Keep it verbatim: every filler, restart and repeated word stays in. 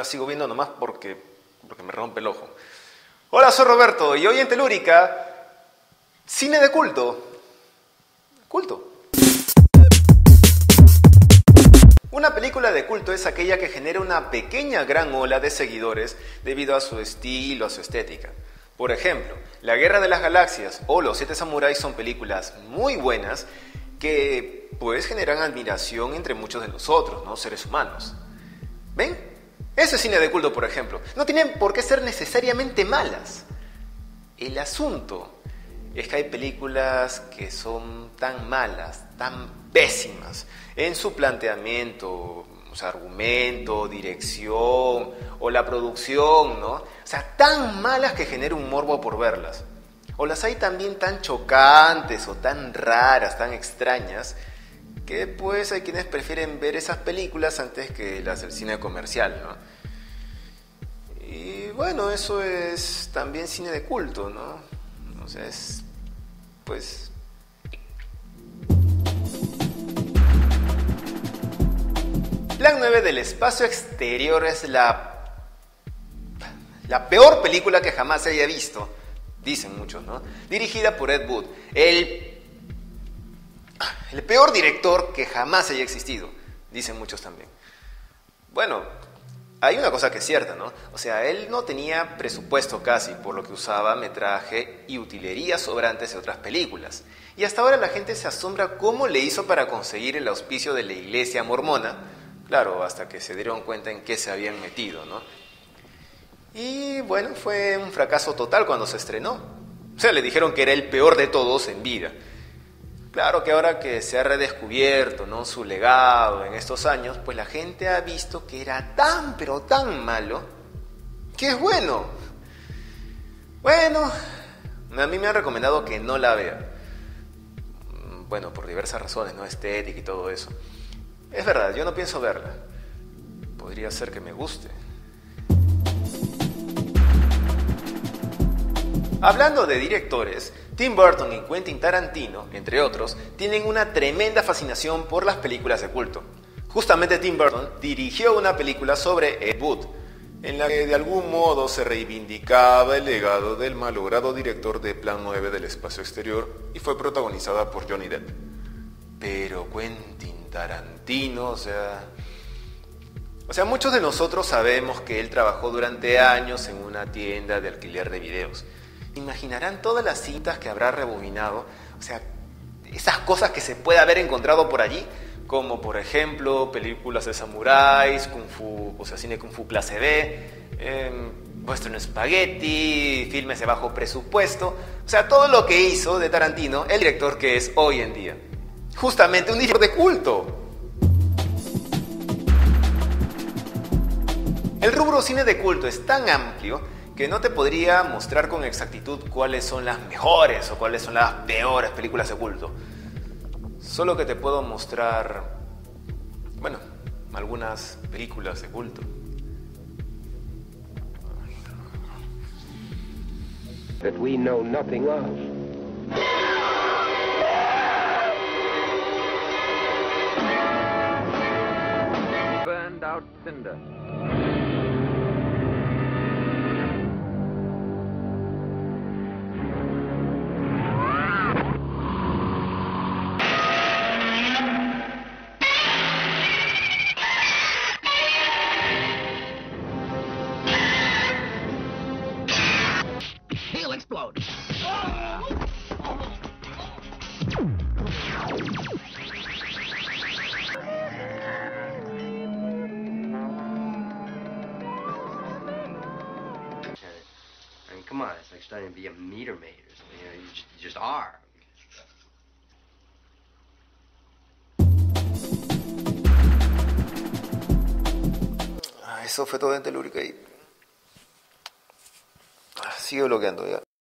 la sigo viendo nomás porque, porque me rompe el ojo. Hola, soy Roberto y hoy en Telúrica, cine de culto. Culto. Una película de culto es aquella que genera una pequeña gran ola de seguidores debido a su estilo, a su estética. Por ejemplo, La Guerra de las Galaxias o Los Siete Samuráis son películas muy buenas que pues generan admiración entre muchos de nosotros, ¿no? Seres humanos. ¿Ven? Eso es cine de culto, por ejemplo. No tienen por qué ser necesariamente malas. El asunto es que hay películas que son tan malas, tan pésimas en su planteamiento, o sea, argumento, dirección o la producción, ¿no? O sea, tan malas que genera un morbo por verlas. O las hay también tan chocantes o tan raras, tan extrañas, que pues hay quienes prefieren ver esas películas antes que las del cine comercial, ¿no? Y bueno, eso es también cine de culto, ¿no? O sea, es pues... Plan nueve del espacio exterior es la, la peor película que jamás se haya visto, dicen muchos, ¿no? Dirigida por Ed Wood, el, el peor director que jamás haya existido, dicen muchos también. Bueno, hay una cosa que es cierta, ¿no? O sea, él no tenía presupuesto casi, por lo que usaba metraje y utilería sobrantes de otras películas. Y hasta ahora la gente se asombra cómo le hizo para conseguir el auspicio de la iglesia mormona. Claro, hasta que se dieron cuenta en qué se habían metido, ¿no? Y bueno, fue un fracaso total cuando se estrenó. O sea, le dijeron que era el peor de todos en vida. Claro que ahora que se ha redescubierto, ¿no?, su legado en estos años, pues la gente ha visto que era tan, pero tan malo, que es bueno. Bueno, a mí me han recomendado que no la vea. Bueno, por diversas razones, ¿no?, estética y todo eso. Es verdad, yo no pienso verla. Podría ser que me guste. Hablando de directores, Tim Burton y Quentin Tarantino, entre otros, tienen una tremenda fascinación por las películas de culto. Justamente Tim Burton dirigió una película sobre Ed Wood, en la que de algún modo se reivindicaba el legado del malogrado director de Plan nueve del espacio exterior y fue protagonizada por Johnny Depp. Pero Quentin Tarantino, o sea... O sea, muchos de nosotros sabemos que él trabajó durante años en una tienda de alquiler de videos. Imaginarán todas las cintas que habrá rebobinado, o sea, esas cosas que se puede haber encontrado por allí, como por ejemplo películas de samuráis, kung fu, o sea, cine kung fu clase B, eh, western spaghetti, filmes de bajo presupuesto, o sea, todo lo que hizo de Tarantino el director que es hoy en día. Justamente un director de culto. El rubro cine de culto es tan amplio que no te podría mostrar con exactitud cuáles son las mejores o cuáles son las peores películas de culto. Solo que te puedo mostrar, bueno, algunas películas de culto. That we know nothing of. Burned out cinder. He'll explode. I mean, come on, it's like starting to be a meter maid or something. You know, you just, you just are. Ah, eso fue todo en Telúrica y... Ah, sigue bloqueando ya.